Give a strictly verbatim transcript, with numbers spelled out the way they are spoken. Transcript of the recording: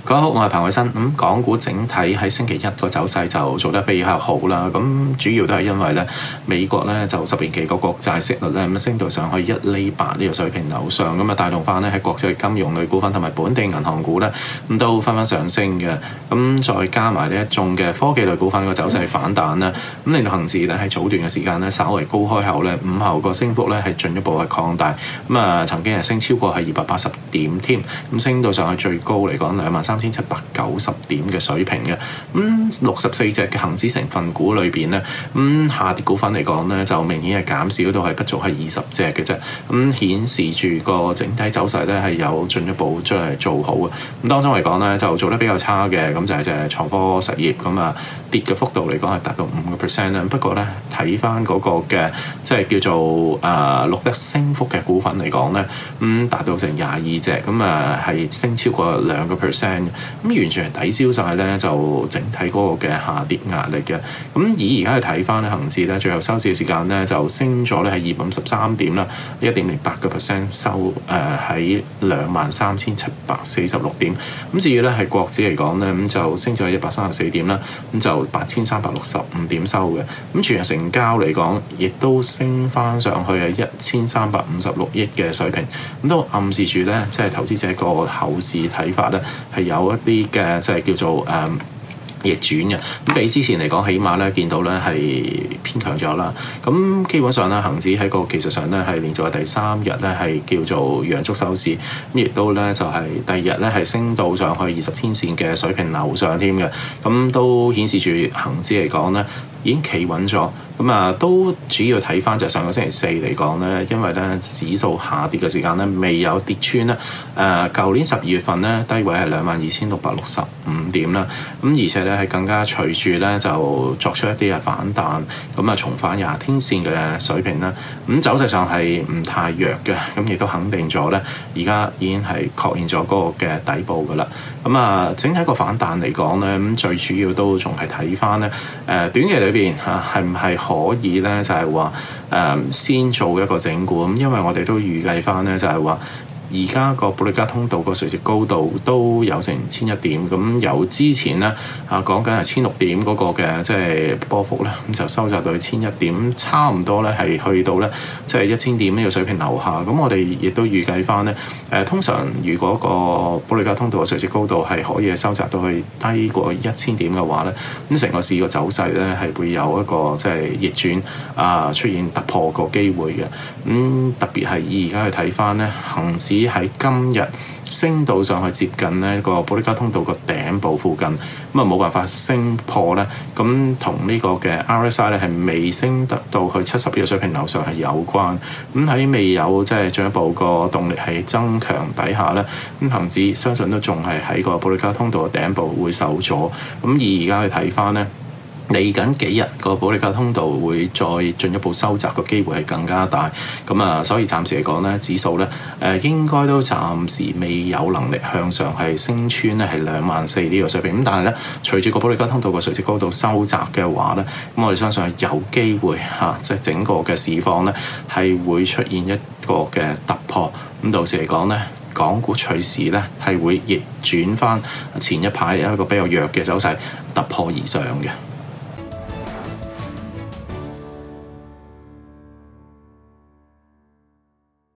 各位好，我係彭偉新。咁港股整體喺星期一個走勢就做得比較好啦。咁主要都係因為咧，美國咧就十年期個國債息率咧咁升到上去一厘八呢個水平樓上，咁啊帶動翻咧喺國際金融類股份同埋本地銀行股咧咁都紛紛上升嘅。咁再加埋呢一眾嘅科技類股份個走勢反彈啦，咁令到恆指咧喺早段嘅時間咧稍為高開後咧，午後個升幅咧係進一步係擴大。咁啊曾經係升超過係二百八十點添，咁升到上去最高嚟講兩萬三千七百九十點嘅水平嘅。咁六十四隻嘅恆指成分股裏邊咧，咁下跌股份嚟講咧就明顯係減少到係不足係二十隻嘅啫。咁顯示住個整體走勢咧係有進一步將係做好嘅。咁當中嚟講咧就做得比較差嘅，咁就係隻創科實業咁啊，跌嘅幅度嚟講係達到五個 percent 啦。不過咧睇翻嗰個嘅即係叫做誒、呃、錄得升幅嘅股份嚟講咧，咁達到成廿二隻，咁啊係升超過兩個 percent 嘅。咁完全係抵消晒咧就整體嗰個嘅下跌壓力嘅。咁以而家去睇翻咧，恆指咧最後收市嘅時間咧就升咗咧係二百五十三點啦，一點零八個 percent 收誒喺兩萬三千七百四十六點。咁至於咧係國指嚟講咧，咁就升咗一百三十四點啦，咁就八千三百六十五點收嘅。咁全日成交嚟講，亦都升翻上去係一千三百五十六億嘅水平。咁都暗示住咧，即係投資者個後市睇法咧係有一啲嘅即係叫做誒、嗯逆轉嘅。咁比之前嚟講，起碼咧見到咧係偏強咗啦。咁基本上咧，恆指喺個技術上咧係連續第三日咧係叫做陽燭收市，咁亦都咧就係第二日咧係升到上去二十天線嘅水平樓上添嘅。咁都顯示住恆指嚟講咧已經企穩咗。咁啊，都主要睇翻就係上個星期四嚟講咧，因為咧指數下跌嘅時間咧未有跌穿啦。誒、呃，舊年十二月份咧低位係兩萬二千六百六十五點啦。咁而且咧係更加隨住咧就作出一啲嘅反彈，咁啊重返廿天線嘅水平啦。咁走勢上係唔太弱嘅，咁亦都肯定咗咧，而家已經係確認咗嗰個嘅底部噶啦。咁啊，整體個反彈嚟講咧，咁最主要都仲係睇翻咧誒短期裏邊嚇係唔係可以咧就係話誒先做一個整固。咁因為我哋都預計翻咧就係話而家個保歷加通道個垂直高度都有成千一點，咁由之前咧啊講緊係千六點嗰個嘅即係波幅咧，咁就收窄到去千一點，差唔多咧係去到咧即係一千點呢個水平樓下。咁我哋亦都預計翻咧誒，通常如果個保歷加通道嘅垂直高度係可以收窄到去低過一千點嘅話咧，咁成個市個走勢咧係會有一個即係逆轉啊，出現突破個機會嘅。咁、嗯、特別係以而家去睇翻咧，恆指喺今日升到上去接近呢個保歷加通道個頂部附近，咁啊冇辦法升破咧，咁同呢個嘅 R S I 咧係未升得到去七十呢個水平樓上係有關。咁喺未有即係進一步個動力係增強底下咧，咁恆指相信都仲係喺個保歷加通道嘅頂部會受阻。咁而而家去睇翻咧，嚟緊幾日個保歷加通道會再進一步收窄個機會係更加大，咁啊，所以暫時嚟講咧，指數咧誒應該都暫時未有能力向上係升穿咧係兩萬四呢個水平。咁但係咧，隨住個保歷加通道個垂直高度收窄嘅話咧，咁我哋相信係有機會嚇，即係整個嘅市況咧係會出現一個嘅突破。咁到時嚟講咧，港股隨時咧係會逆轉翻前一排有一個比較弱嘅走勢，突破而上嘅。